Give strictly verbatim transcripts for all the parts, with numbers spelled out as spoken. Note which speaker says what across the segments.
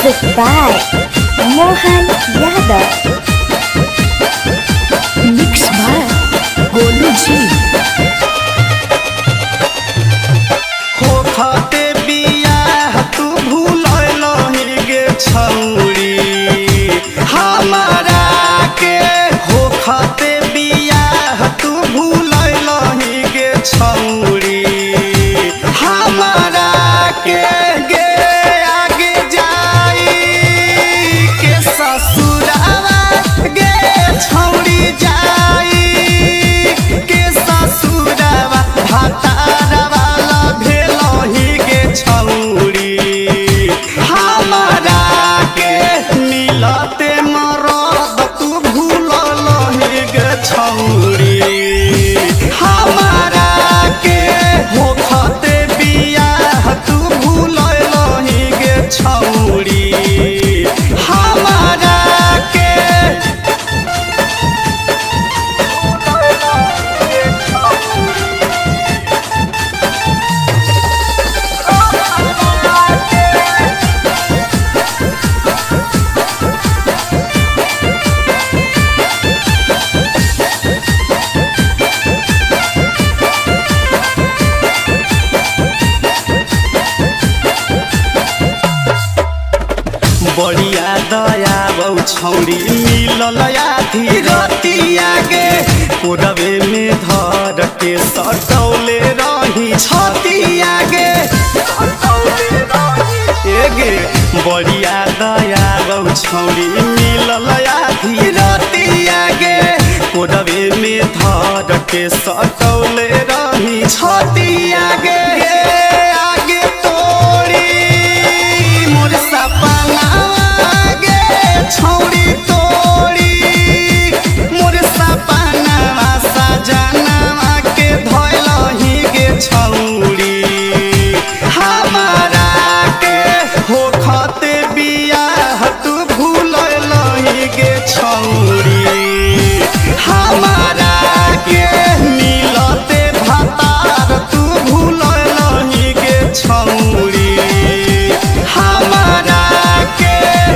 Speaker 1: Music by Mohan Yadav. Mix by Golu Ji.
Speaker 2: होखते बियाह तू भूललही गे छौरी हमारा के होखते बियाह तू भूललही गे छौरी हमारा के गे आगे जाई के ससुरावा गे छौरी जाई के ससुरावा भातारवा भेलही गे छौरी हमारा के मिलते मरद तू भूललही गे छौरी हमारा के होखते बियाह तू भूललही गे छौरी हमारा के बढ़िया दया बहु छौरी मिलल आधी रतिया गे कोरबे में धर के सटौले रही छतिया गे एगे बढ़िया दया बहु छौरी मिलल आधी रतिया गे कोरबे में धर के सटौले रही छतिया गे आगे तोड़ी मोर सपना छौरी तोड़ी मोर सपनावा सजनावा के धैलही गे छौरी हमारा के होखते बियाह तू भूललही गे छौरी हमारा के मिलते भातार तू भूललही गे छौरी हमारा के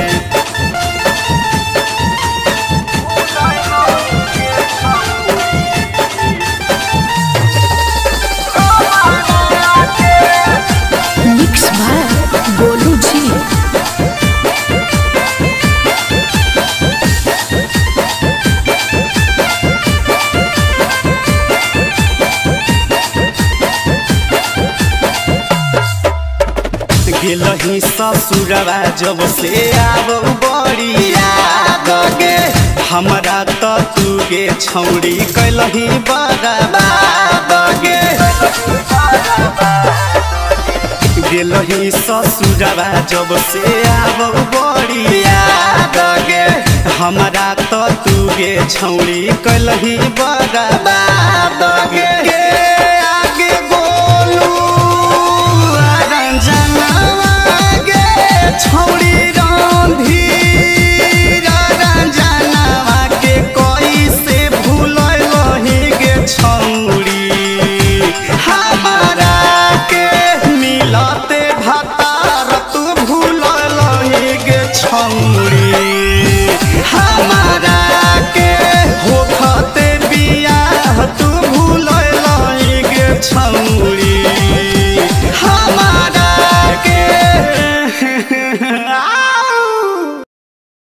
Speaker 1: Mix by Golu Ji.
Speaker 2: गेलही ससुरवा जब से आब बड़ी याद गे हमरा त तू गे छौरी कैलही बर्बाद गे गेलही ससुरवा जब से आब बड़ी याद गे हमरा त तू गे छौरी कैलही बर्बाद गे आगे गोलू छौरी रांधी रंजनवा के कैसे भूललही गे छौरी हमारा के मिलते भातार तू भूललही गे छौरी हमारा के होखते बियाह तू भूललही गे छौरी